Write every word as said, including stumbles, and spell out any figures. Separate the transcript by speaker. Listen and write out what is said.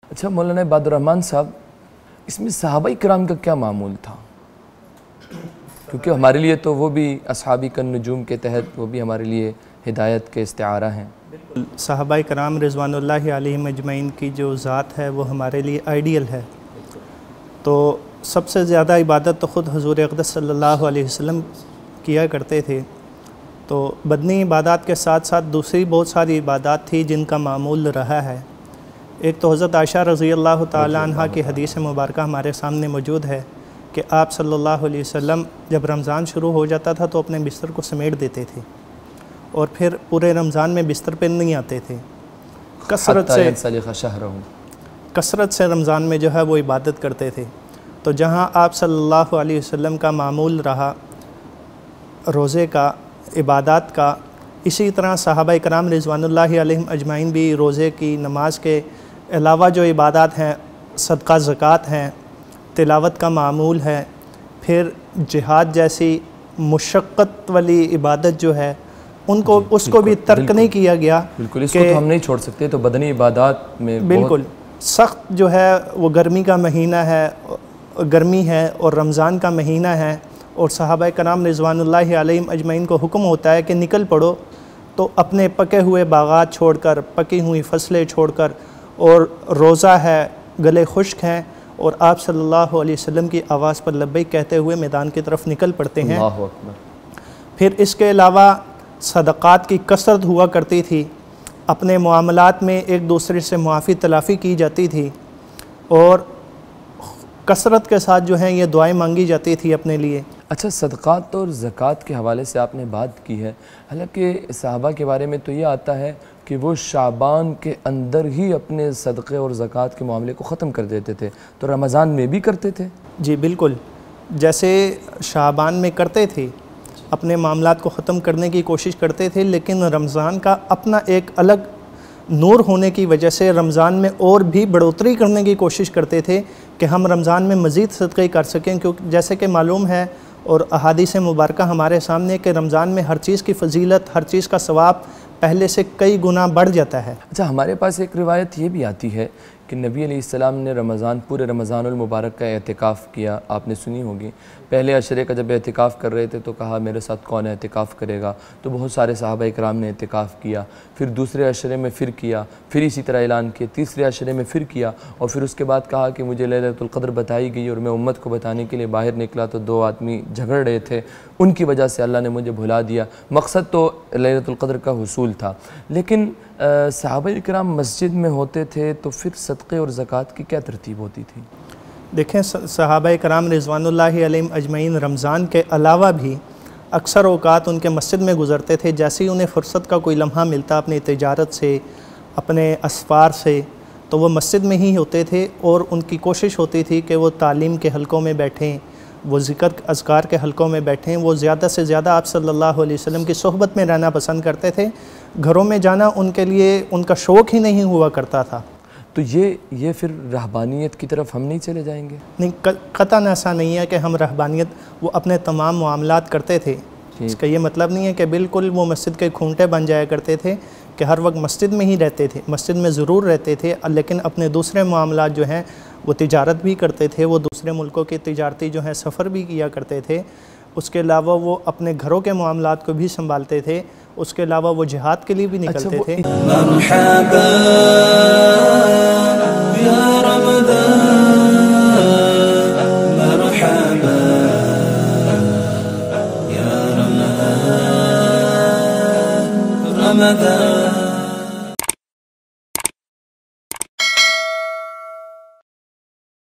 Speaker 1: اچھا مولانا عباد الرحمن صاحب، اس میں صحابہ کرام کا کیا معمول تھا؟ کیونکہ ہمارے لیے تو وہ بھی اصحابی کن نجوم کے تحت وہ بھی ہمارے لیے ہدایت کے استعارہ ہیں۔
Speaker 2: بالکل، صحابہ کرام رضوان اللہ علیہم اجمعین کی جو ذات ہے وہ ہمارے لیے آئیڈیل ہے۔ تو سب سے زیادہ عبادت تو خود حضور اقدس صلی اللہ علیہ وسلم کیا کرتے تھے۔ تو بدنی عبادات کے ساتھ ساتھ دوسری بہت ساری عبادات تھی جن کا معمول رہا ہے۔ ایک تو حضرت عائشہ رضی اللہ تعالیٰ عنہ کی حدیث مبارکہ ہمارے سامنے موجود ہے کہ آپ صلی اللہ علیہ وسلم جب رمضان شروع ہو جاتا تھا تو اپنے بستر کو سمیٹ دیتے تھے اور پھر پورے رمضان میں بستر پہ نہیں آتے تھے، کثرت سے کثرت سے رمضان میں جو ہے وہ عبادت کرتے تھے۔ تو جہاں آپ صلی اللہ علیہ وسلم کا معمول رہا روزے کا، عبادات کا، اسی طرح صحابہ کرام رضوان اللہ علیہم اجمعین بھی روزے کی، نماز کے علاوہ جو عبادات ہیں، صدقہ زکوٰۃ ہیں، تلاوت کا معمول ہے، پھر جہاد جیسی مشقت والی عبادت جو ہے ان کو اس کو بھی ترک نہیں کیا گیا۔
Speaker 1: بالکل، اس کو تو ہم نہیں چھوڑ سکتے۔ تو بدنی عبادات میں
Speaker 2: بالکل سخت جو ہے وہ گرمی کا مہینہ ہے، گرمی ہے اور رمضان کا مہینہ ہے، اور صحابہ کرام رضوان اللہ علیہم اجمعین کو حکم ہوتا ہے کہ نکل پڑو، تو اپنے پکے ہوئے باغات چھوڑ کر، پکی ہوئی فصلیں چھوڑ کر، اور روزہ ہے، گلے خشک ہیں، اور آپ صلی اللہ علیہ وسلم کی آواز پر لبیک کہتے ہوئے میدان کی طرف نکل پڑتے ہیں۔
Speaker 1: اللہ اکبر۔
Speaker 2: پھر اس کے علاوہ صدقات کی کثرت ہوا کرتی تھی، اپنے معاملات میں ایک دوسرے سے معافی تلافی کی جاتی تھی، اور کثرت کے ساتھ جو ہیں یہ دعائیں مانگی جاتی تھی اپنے لیے۔
Speaker 1: اچھا، صدقات اور زکوٰۃ کے حوالے سے آپ نے بات کی ہے، حالانکہ صحابہ کے بارے میں تو یہ آتا ہے کہ وہ شعبان کے اندر ہی اپنے صدقے اور زکوٰۃ کے معاملے کو ختم کر دیتے تھے، تو رمضان میں بھی کرتے تھے؟
Speaker 2: جی بالکل، جیسے شعبان میں کرتے تھے، اپنے معاملات کو ختم کرنے کی کوشش کرتے تھے، لیکن رمضان کا اپنا ایک الگ نور ہونے کی وجہ سے رمضان میں اور بھی بڑھوتری کرنے کی کوشش کرتے تھے کہ ہم رمضان میں مزید صدقے کر سکیں، کیونکہ جیسے کہ معلوم ہے اور احادیث مبارکہ ہمارے سامنے کہ رمضان میں ہر چیز کی فضیلت، ہر چیز کا ثواب پہلے سے کئی گنا بڑھ جاتا ہے۔
Speaker 1: اچھا، ہمارے پاس ایک روایت یہ بھی آتی ہے کہ نبی علیہ السلام نے رمضان پورے رمضان المبارک کا اعتکاف کیا، آپ نے سنی ہوگی۔ پہلے عشرے کا جب اعتکاف کر رہے تھے تو کہا میرے ساتھ کون اعتکاف کرے گا، تو بہت سارے صحابہ اکرام نے اعتکاف کیا، پھر دوسرے عشرے میں پھر کیا، پھر اسی طرح اعلان کیا، تیسرے عشرے میں پھر کیا، اور پھر اس کے بعد کہا کہ مجھے لیلۃ القدر بتائی گئی اور میں امت کو بتانے کے لیے باہر نکلا تو دو آدمی جھگڑ رہے تھے، ان کی وجہ سے اللہ نے مجھے بھلا دیا۔ مقصد تو لیلۃ القدر کا حصول تھا، لیکن صحابہ اکرام مسجد میں ہوتے تھے تو پھر صدقے اور زکوٰۃ کی کیا ترتیب ہوتی تھی؟
Speaker 2: دیکھیں، صحابہ کرام رضوان اللہ علیہم اجمعین رمضان کے علاوہ بھی اکثر اوقات ان کے مسجد میں گزرتے تھے۔ جیسے ہی انہیں فرصت کا کوئی لمحہ ملتا اپنی تجارت سے، اپنے اسفار سے، تو وہ مسجد میں ہی ہوتے تھے، اور ان کی کوشش ہوتی تھی کہ وہ تعلیم کے حلقوں میں بیٹھیں، وہ ذکر اذکار کے حلقوں میں بیٹھیں۔ وہ زیادہ سے زیادہ آپ صلی اللہ علیہ وسلم کی صحبت میں رہنا پسند کرتے تھے، گھروں میں جانا ان کے لیے ان کا شوق ہی نہیں ہوا کرتا تھا۔
Speaker 1: تو یہ یہ پھر رہبانیت کی طرف ہم نہیں چلے جائیں گے؟
Speaker 2: نہیں، قطعاً ایسا نہیں ہے کہ ہم رہبانیت، وہ اپنے تمام معاملات کرتے تھے، اس کا یہ مطلب نہیں ہے کہ بالکل وہ مسجد کے کھونٹے بن جایا کرتے تھے کہ ہر وقت مسجد میں ہی رہتے تھے۔ مسجد میں ضرور رہتے تھے، لیکن اپنے دوسرے معاملات جو ہیں وہ تجارت بھی کرتے تھے، وہ دوسرے ملکوں کے تجارتی جو ہیں سفر بھی کیا کرتے تھے۔ اس کے علاوہ وہ اپنے گھروں کے معاملات کو بھی سنبھالتے تھے، اس کے علاوہ وہ جہاد کے لیے بھی نکلتے تھے۔
Speaker 3: مرحبا یا رمضان، مرحبا یا رمضان، رمضان